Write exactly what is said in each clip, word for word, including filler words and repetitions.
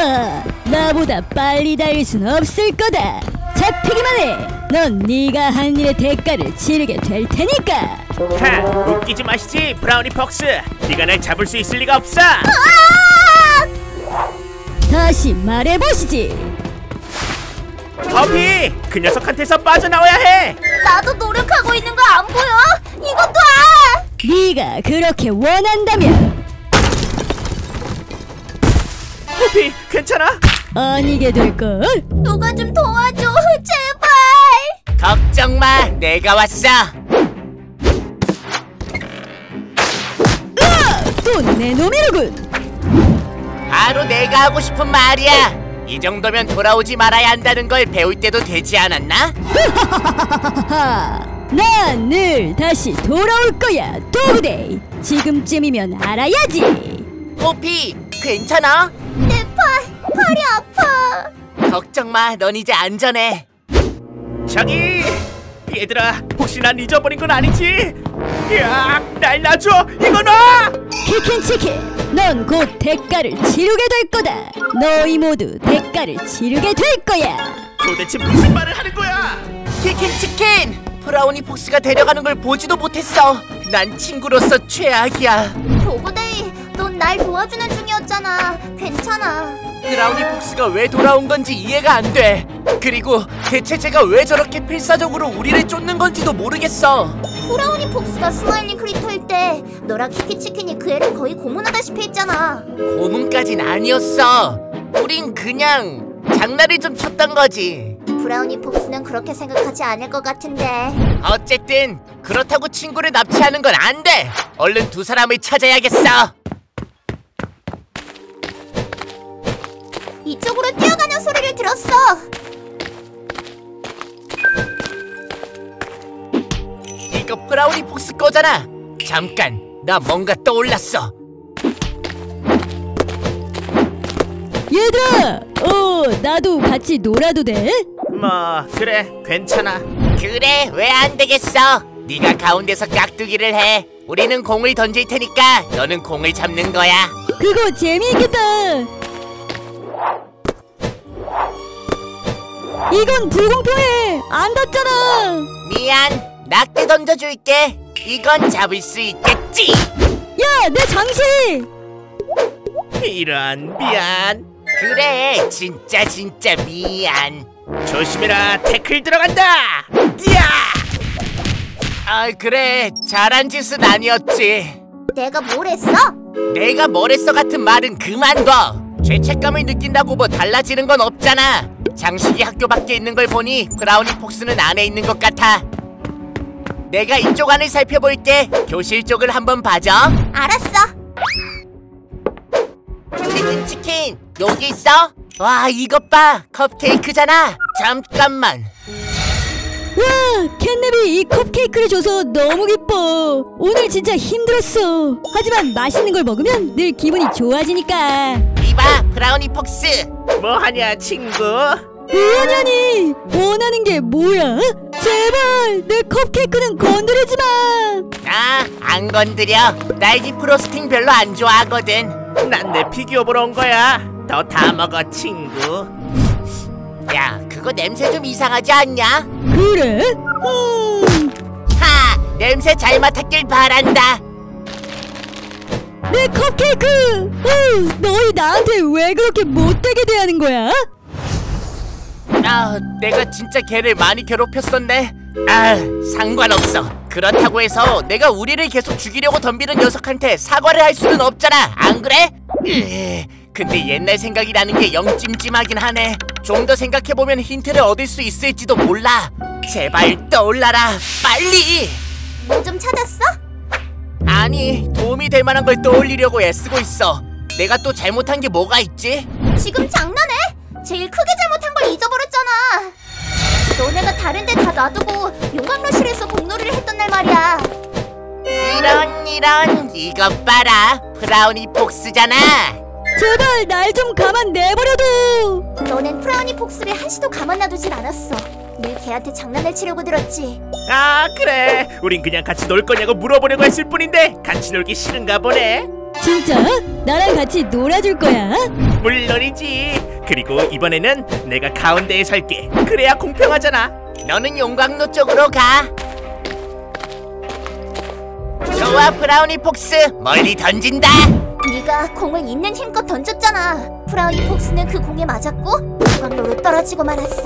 하하, 나보다 빨리 달릴 순 없을 거다. 잡히기만 해. 넌 네가 한 일의 대가를 치르게 될 테니까. 하, 웃기지 마시지 브라우니 폭스. 네가 날 잡을 수 있을 리가 없어. 다시 말해보시지. 퍼피, 그 녀석한테서 빠져나와야 해. 나도 노력하고 있는 거 안 보여? 이것도 아! 네가 그렇게 원한다면. 퍼피, 괜찮아? 아니게 될걸? 누가 좀 도와줘, 제발. 걱정 마, 내가 왔어. 또 내 놈이로군. 바로 내가 하고 싶은 말이야. 이 정도면 돌아오지 말아야 한다는 걸 배울 때도 되지 않았나? 난 늘 다시 돌아올 거야, 도그데이. 지금쯤이면 알아야지. 포피, 괜찮아? 내 팔, 팔이 아파. 걱정 마, 넌 이제 안전해. 저기 얘들아, 혹시 난 잊어버린 건 아니지? 야, 날 놔줘. 이거 놔. 키킨치킨, 넌 곧 대가를 치르게 될 거다. 너희 모두 대가를 치르게 될 거야. 도대체 무슨 말을 하는 거야? 키킨치킨! 브라우니 폭스가 데려가는 걸 보지도 못했어. 난 친구로서 최악이야. 도그데이, 넌 날 도와주는 중이었잖아. 괜찮아. 브라우니 폭스가 왜 돌아온 건지 이해가 안 돼. 그리고 대체 제가 왜 저렇게 필사적으로 우리를 쫓는 건지도 모르겠어. 브라우니 폭스가 스마일링 크리터일 때 너랑 키키치킨이 그 애를 거의 고문하다시피 했잖아. 고문까진 아니었어. 우린 그냥 장난을 좀 쳤던 거지. 브라우니 폭스는 그렇게 생각하지 않을 것 같은데. 어쨌든 그렇다고 친구를 납치하는 건 안 돼. 얼른 두 사람을 찾아야겠어. 이쪽으로 뛰어가는 소리를 들었어. 이거 브라우니 폭스 거잖아. 잠깐, 나 뭔가 떠올랐어. 얘들아, 어, 나도 같이 놀아도 돼? 뭐 그래, 괜찮아. 그래, 왜 안 되겠어? 네가 가운데서 깍두기를 해. 우리는 공을 던질 테니까 너는 공을 잡는 거야. 그거 재미있겠다. 이건 불공평해. 안 닿잖아. 미안, 낙대 던져줄게. 이건 잡을 수 있겠지? 야, 내 장식. 이런, 미안. 그래, 진짜 진짜 미안. 조심해라, 태클 들어간다. 야! 아, 그래, 잘한 짓은 아니었지. 내가 뭘 했어? 내가 뭘 했어 같은 말은 그만 둬. 죄책감을 느낀다고 뭐 달라지는 건 없잖아. 장식이 학교 밖에 있는 걸 보니 브라우니 폭스는 안에 있는 것 같아. 내가 이쪽 안을 살펴볼 때 교실 쪽을 한번 봐줘. 알았어. 치킨 치킨, 여기 있어? 와, 이것 봐, 컵케이크잖아. 잠깐만. 와, 캣냅이 이 컵케이크를 줘서 너무 기뻐. 오늘 진짜 힘들었어. 하지만 맛있는 걸 먹으면 늘 기분이 좋아지니까. 이봐, 브라우니 폭스. 뭐하냐 친구? 뭐하냐니? 원하는 게 뭐야? 제발 내 컵케이크는 건드리지 마. 아, 안 건드려. 딸기 프로스팅 별로 안 좋아하거든. 난 내 피규어 보러 온 거야. 더 다 먹어 친구. 야, 그거 냄새 좀 이상하지 않냐? 그래? 음... 하! 냄새 잘 맡았길 바란다. 내 컵케이크! 어, 너희 나한테 왜 그렇게 못되게 대하는 거야? 아, 내가 진짜 걔를 많이 괴롭혔었네. 아, 상관없어. 그렇다고 해서 내가 우리를 계속 죽이려고 덤비는 녀석한테 사과를 할 수는 없잖아. 안 그래? 으, 근데 옛날 생각이 나는 게 영 찜찜하긴 하네. 좀 더 생각해보면 힌트를 얻을 수 있을지도 몰라. 제발 떠올라라, 빨리! 뭐 좀 찾았어? 아니, 도움이 될 만한 걸 떠올리려고 애쓰고 있어. 내가 또 잘못한 게 뭐가 있지? 지금 장난해? 제일 크게 잘못한 걸 잊어버렸잖아. 너네가 다른 데 다 놔두고 용광로실에서 공놀이를 했던 날 말이야. 이런 이런, 이것 봐라. 브라우니 폭스잖아. 제발 날 좀 가만 내버려둬. 너넨 프라우니 폭스를 한시도 가만 놔두질 않았어. 늘 걔한테 장난을 치려고 들었지. 아 그래, 우린 그냥 같이 놀 거냐고 물어보려고 했을 뿐인데 같이 놀기 싫은가 보네. 진짜? 나랑 같이 놀아줄 거야? 물론이지. 그리고 이번에는 내가 가운데에 설게. 그래야 공평하잖아. 너는 용광로 쪽으로 가. 좋아, 브라우니 폭스. 멀리 던진다. 네가 공을 있는 힘껏 던졌잖아. 브라우니 폭스는 그 공에 맞았고 용광로로 떨어지고 말았어.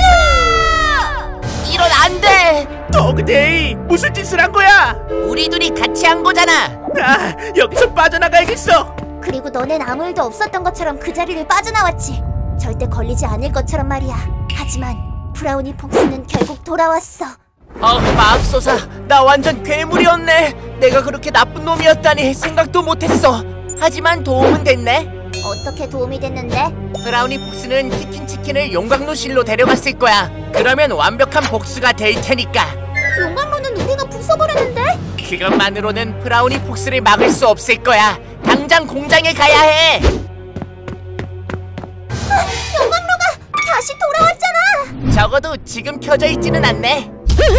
이런 안 돼. 도그데이, 무슨 짓을 한 거야? 우리 둘이 같이 한 거잖아. 아, 여기서 빠져나가야겠어. 그리고 너넨 아무 일도 없었던 것처럼 그 자리를 빠져나왔지. 절대 걸리지 않을 것처럼 말이야. 하지만 브라우니 폭스는 결국 돌아왔어. 어, 마법소사, 나 완전 괴물이었네. 내가 그렇게 나쁜 놈이었다니 생각도 못했어. 하지만 도움은 됐네. 어떻게 도움이 됐는데? 브라우니 폭스는 치킨치킨을 용광로실로 데려갔을 거야. 그러면 완벽한 복수가 될 테니까. 용광로는 우리가 부숴버렸는데? 그것만으로는 브라우니 폭스를 막을 수 없을 거야. 당장 공장에 가야 해. 아, 용광로가 다시 돌아왔잖아. 적어도 지금 켜져 있지는 않네.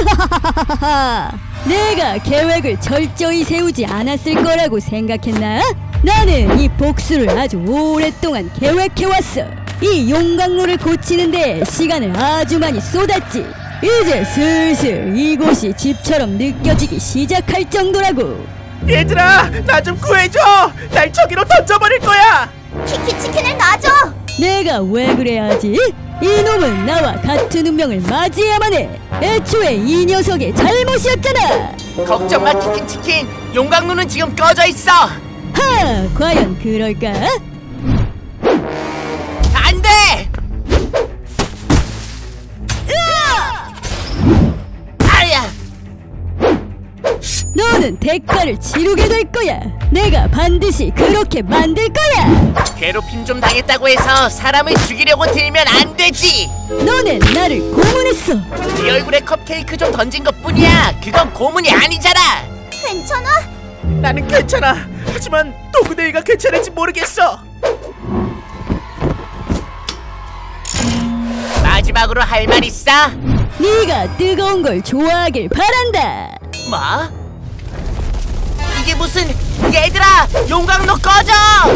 내가 계획을 철저히 세우지 않았을 거라고 생각했나? 나는 이 복수를 아주 오랫동안 계획해왔어. 이 용광로를 고치는데 시간을 아주 많이 쏟았지. 이제 슬슬 이곳이 집처럼 느껴지기 시작할 정도라고. 얘들아, 나 좀 구해줘. 날 저기로 던져버릴 거야. 키키치킨을 놔줘. 내가 왜 그래야지? 이놈은 나와 같은 운명을 맞이해야만 해. 애초에 이 녀석의 잘못이었잖아. 걱정 마, 치킨치킨. 용광로는 지금 꺼져 있어. 하, 과연 그럴까? 안 돼! 아야! 너는 대가를 치르게 될 거야. 내가 반드시 그렇게 만들 거야. 괴롭힘 좀 당했다고 해서 사람을 죽이려고 들면 안 되지. 너는 나를 고문했어. 네 얼굴에 컵케이크 좀 던진 것뿐이야. 그건 고문이 아니잖아. 괜찮아? 나는 괜찮아. 하지만 도그데이가 괜찮을지 모르겠어. 마지막으로 할 말 있어? 네가 뜨거운 걸 좋아하길 바란다. 뭐? 이게 무슨... 얘들아! 용광로 꺼져!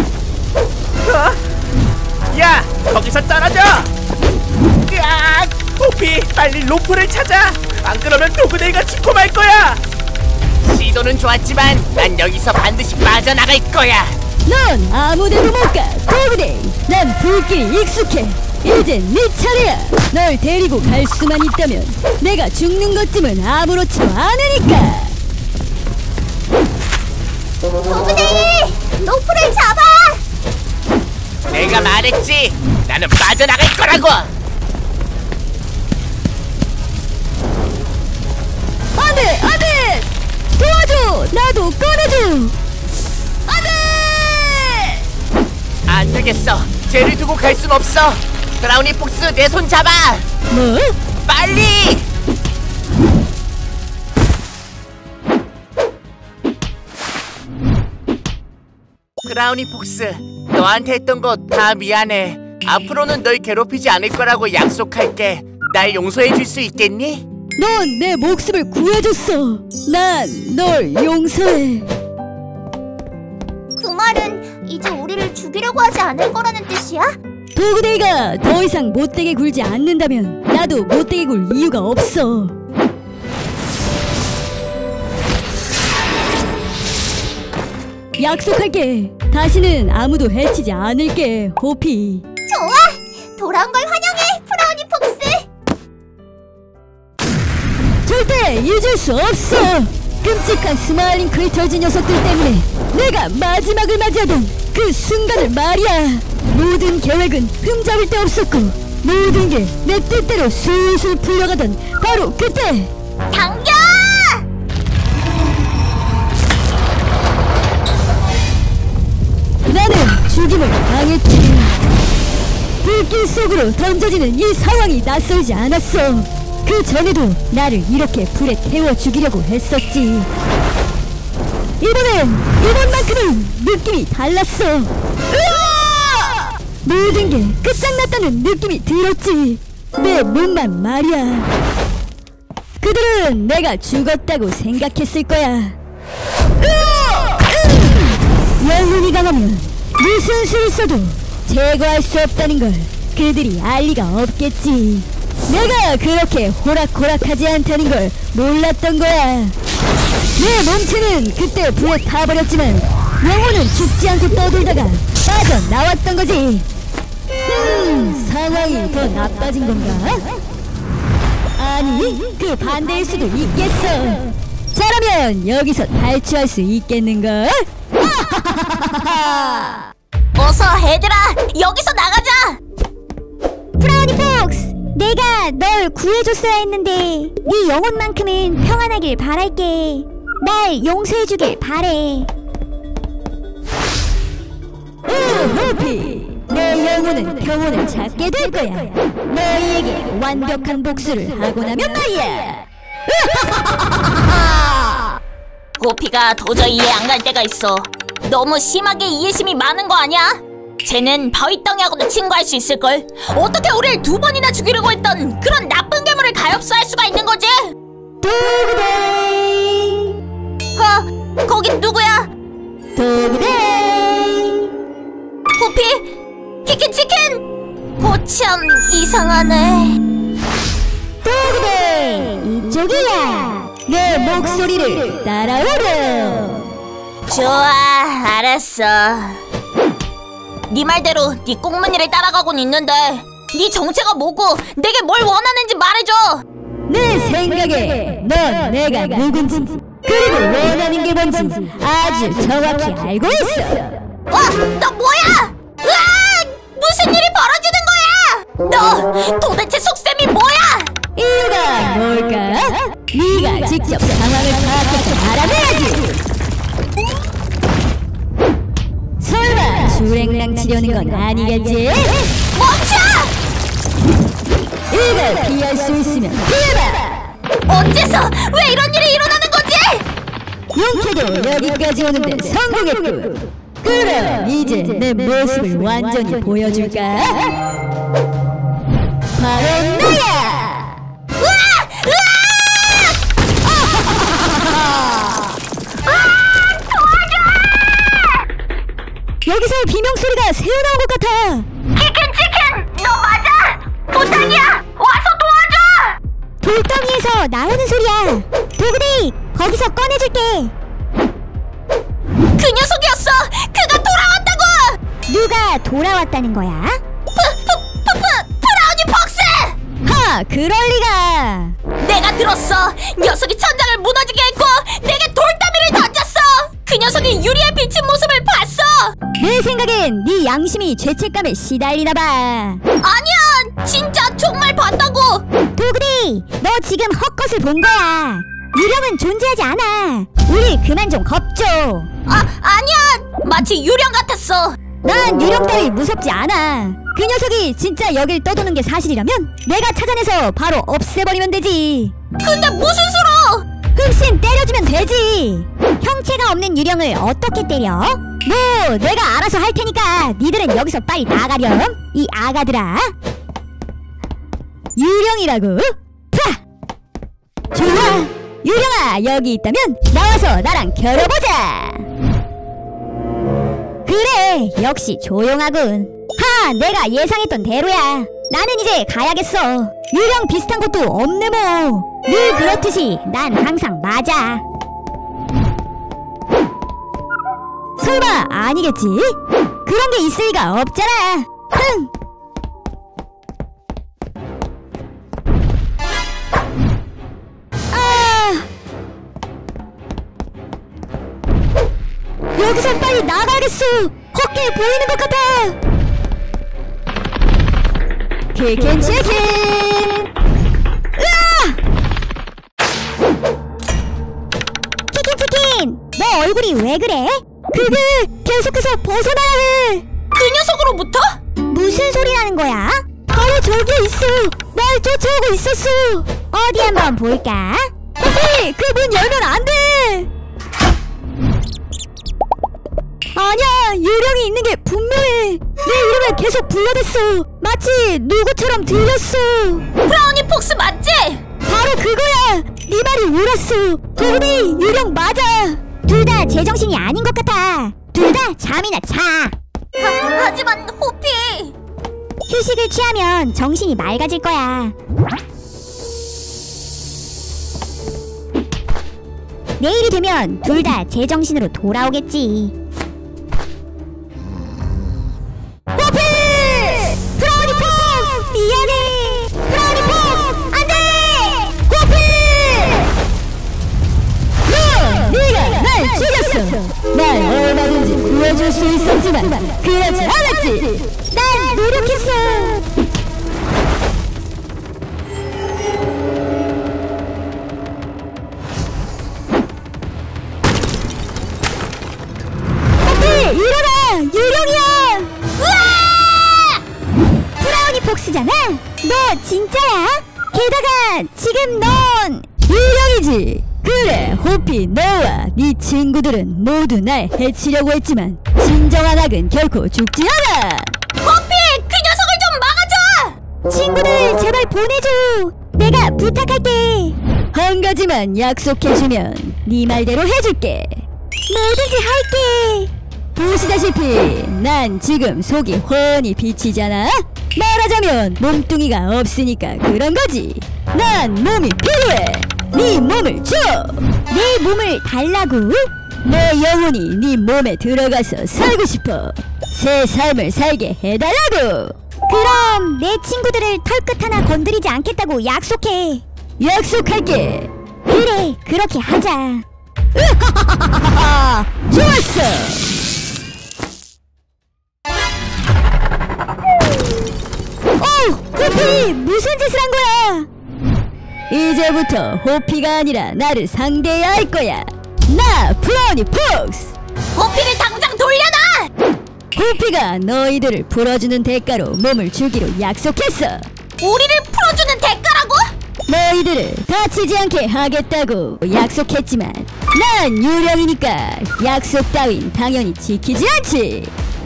어? 야, 거기서 떨어져. 으악! 호피, 빨리 로프를 찾아. 안 그러면 도그데이가 죽고 말 거야. 시도는 좋았지만 난 여기서 반드시 빠져나갈 거야. 넌 아무데도 못 가. 도그데이, 난 불길이 익숙해. 이제 네 차례야. 널 데리고 갈 수만 있다면 내가 죽는 것쯤은 아무렇지도 않으니까. 도그데이! 로프를 잡아! 내가 말했지. 나는 빠져나갈 거라고. 안돼, 안돼! 도와줘! 나도 꺼내줘! 안돼! 안 되겠어. 쟤를 두고 갈 순 없어. 브라우니 폭스, 내 손 잡아. 뭐? 빨리! 브라우니 폭스, 너한테 했던 거 다 미안해. 앞으로는 널 괴롭히지 않을 거라고 약속할게. 날 용서해 줄 수 있겠니? 넌 내 목숨을 구해줬어. 난 널 용서해. 그 말은 이제 우리를 죽이려고 하지 않을 거라는 뜻이야? 도그데이가 더 이상 못되게 굴지 않는다면 나도 못되게 굴 이유가 없어. 약속할게. 다시는 아무도 해치지 않을게, 호피. 좋아! 돌아온 걸 환영해, 브라우니 폭스! 절대 잊을 수 없어. 끔찍한 스마일링 크리터즈 녀석들 때문에 내가 마지막을 맞이하던 그 순간을 말이야. 모든 계획은 흠잡을 데 없었고 모든 게 내 뜻대로 술술 풀려가던 바로 그때. 당겨! 나는 죽임을 당했지. 불길 속으로 던져지는 이 상황이 낯설지 않았어. 그 전에도 나를 이렇게 불에 태워 죽이려고 했었지. 이번엔 이번만큼은 느낌이 달랐어. 으아! 모든 게 끝장났다는 느낌이 들었지. 내 몸만 말이야. 그들은 내가 죽었다고 생각했을 거야. 으아! 으! 아무런 수를 써도 제거할 수 없다는 걸 그들이 알 리가 없겠지. 내가 그렇게 호락호락하지 않다는 걸 몰랐던 거야. 내 몸체는 그때 불에 타버렸지만 영혼은 죽지 않고 떠돌다가 빠져나왔던 거지. 음, 상황이 더 나빠진 건가? 아니, 그 반대일 수도 있겠어. 잘하면 여기서 탈출할 수 있겠는걸? 어서 얘들아, 여기서 나가자. 브라우니 폭스, 내가 널 구해줬어야 했는데 네 영혼만큼은 평안하길 바랄게. 날 용서해주길 바래. 오, 호피! 내 영혼은 평온을 찾게 될 거야. 너희에게 완벽한 복수를 하고 나면 말이야. 호피가 도저히 이해 안 갈 때가 있어. 너무 심하게 이해심이 많은 거 아니야? 쟤는 바위덩이하고도 친구할 수 있을걸? 어떻게 우릴 두 번이나 죽이려고 했던 그런 나쁜 괴물을 가엾어할 수가 있는 거지? 도그데이! 어? 거긴 누구야? 도그데이! 호피? 키키치킨? 고참 이상하네. 도그데이! 이쪽이야! 내 목소리를 따라오렴! 좋아, 알았어. 네 말대로 네 꽁무니를 따라가곤 있는데 네 정체가 뭐고 내게 뭘 원하는지 말해줘. 내 생각에 넌 내가 누군지 그리고 원하는 게 뭔지 아주 정확히 알고 있어. 와, 너 뭐야? 으악! 무슨 일이 벌어지는 거야? 너 도대체 속셈이 뭐야? 이유가 뭘까? 네가 직접 상황을 파악해서 알아내야지. 설마 주랭랑 치려는 건 아니겠지? 멈춰! 이걸 피할 수 있으면 피해봐! 어째서 왜 이런 일이 일어나는 거지? 용케도 여기까지 오는데 성공했군. 그럼 이제 내 모습을 완전히 보여줄까? 바로 나야! 으악! 으악! 여기서 비명소리가 새어나온 것 같아. 치킨치킨! 너 맞아! 부탁이야! 와서 도와줘! 돌덩이에서 나오는 소리야. 도그데이, 거기서 꺼내줄게. 그 녀석이었어! 그가 돌아왔다고! 누가 돌아왔다는 거야? 프, 프, 프, 프, 브라우니 폭스! 하, 그럴리가. 내가 들었어! 녀석이 천장을 무너지게 했고 내게 돌더미를 던졌어! 그 녀석이 유리에 비친 모습을 봤어! 내 생각엔 네 양심이 죄책감에 시달리나봐. 아니야! 진짜 정말 봤다고! 도그데이, 너 지금 헛것을 본 거야. 유령은 존재하지 않아. 우릴 그만 좀 겁줘. 아, 아니야! 마치 유령 같았어! 난 유령 따위 무섭지 않아. 그 녀석이 진짜 여길 떠도는 게 사실이라면 내가 찾아내서 바로 없애버리면 되지. 근데 무슨 수로! 흠씬 때려주면 되지. 형체가 없는 유령을 어떻게 때려? 뭐 내가 알아서 할 테니까 니들은 여기서 빨리 나가렴. 이 아가들아. 유령이라고? 파! 좋아. 유령아, 여기 있다면 나와서 나랑 겨뤄보자. 그래, 역시 조용하군. 하, 내가 예상했던 대로야. 나는 이제 가야겠어. 유령 비슷한 것도 없네 뭐. 늘 그렇듯이 난 항상 맞아. 설마 아니겠지? 그런 게 있을 리가 없잖아. 흥. 아, 여기서 빨리 나가야겠어. 헛게 보이는 것 같아. 치킨 치킨. 으아! 치킨 치킨. 너 얼굴이 왜 그래? 그게 계속해서 벗어나야 해. 그 녀석으로부터? 무슨 소리라는 거야? 바로 저기에 있어. 날 쫓아오고 있었어. 어디 한번 볼까? 호피, 그 문 열면 안 돼. 아니야, 유령이 있는 게 분명해. 내 이름을 계속 불러댔어. 마치 누구처럼 들렸어. 브라우니 폭스 맞지? 바로 그거야. 네 말이 옳았어. 도그데이, 유령 맞아. 둘 다 제정신이 아닌 것 같아. 둘 다 잠이나 자. 하, 하지만 호피! 휴식을 취하면 정신이 맑아질 거야. 내일이 되면 둘 다 제정신으로 돌아오겠지. 호피! 브라우니 폭스! 미안해! 브라우니 폭스! 안 돼! 호피! 너! 네가 날 죽였어! 날 얼마든지 구해줄 수 있었지만 그러지 않았지! 난 노력했어! 일어나! 유령이야! 우와! 브라우니 폭스잖아? 너 진짜야? 게다가 지금 넌 유령이지! 그래, 호피, 너와 네 친구들은 모두 날 해치려고 했지만 진정한 악은 결코 죽지 않아! 호피! 그 녀석을 좀 막아줘! 친구들 제발 보내줘! 내가 부탁할게! 한 가지만 약속해주면 네 말대로 해줄게! 뭐든지 할게! 보시다시피 난 지금 속이 훤히 비치잖아? 말하자면 몸뚱이가 없으니까 그런 거지. 난 몸이 필요해. 네 몸을 줘. 내 몸을 달라고? 내 영혼이 네 몸에 들어가서 살고 싶어. 새 삶을 살게 해달라고. 그럼 내 친구들을 털끝 하나 건드리지 않겠다고 약속해. 약속할게. 그래, 그렇게 하자. 으하하하하하. 좋았어. 어! 호피! 무슨 짓을 한 거야? 이제부터 호피가 아니라 나를 상대해야 할 거야. 나 브라우니 폭스! 호피를 당장 돌려놔! 호피가 너희들을 풀어주는 대가로 몸을 주기로 약속했어. 우리를 풀어주는 대가라고? 너희들을 다치지 않게 하겠다고 약속했지만 난 유령이니까 약속 따윈 당연히 지키지 않지.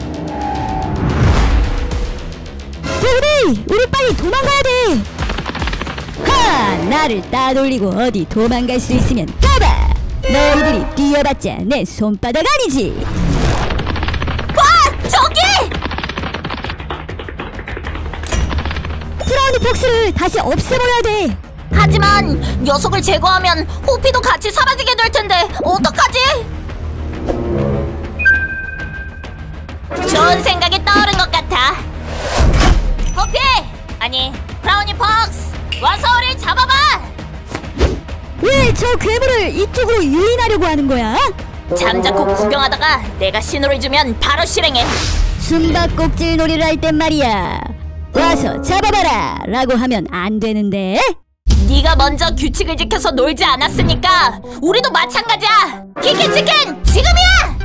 도그니! 우리 빨리 도망가야 돼! 하! 나를 따돌리고 어디 도망갈 수 있으면 가봐! 너희들이 뛰어봤자 내 손바닥 아니지! 와! 저기! 브라우니 폭스를 다시 없애버려야 돼! 하지만 녀석을 제거하면 호피도 같이 사라지게 될 텐데 어떡하지? 좋은 생각이 떠오른 것 같아. 호피! 아니, 브라우니 폭스! 와서 우릴 잡아봐! 왜 저 괴물을 이쪽으로 유인하려고 하는 거야? 잠자코 구경하다가 내가 신호를 주면 바로 실행해. 숨바꼭질 놀이를 할 땐 말이야. 와서 잡아봐라! 라고 하면 안 되는데? 네가 먼저 규칙을 지켜서 놀지 않았으니까 우리도 마찬가지야. 키키 치킨 지금이야.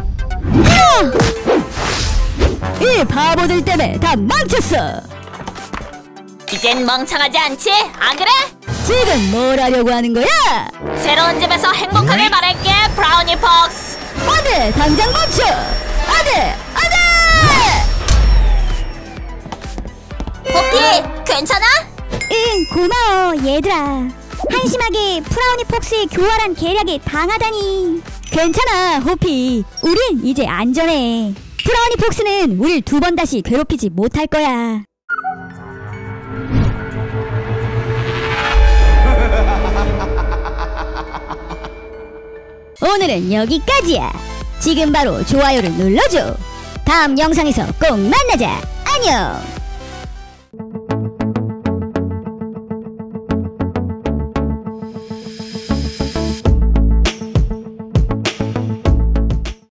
이 바보들 때문에 다 망쳤어. 이젠 멍청하지 않지? 안 그래? 지금 뭘 하려고 하는 거야? 새로운 집에서 행복하길 바랄게, 브라우니 폭스. 안돼! 당장 멈춰! 안돼! 안돼! 호피 괜찮아? 응, 고마워 얘들아. 한심하게 브라우니 폭스의 교활한 계략에 당하다니. 괜찮아, 호피. 우린 이제 안전해. 브라우니 폭스는 우릴 두 번 다시 괴롭히지 못할 거야. 오늘은 여기까지야. 지금 바로 좋아요를 눌러줘. 다음 영상에서 꼭 만나자. 안녕.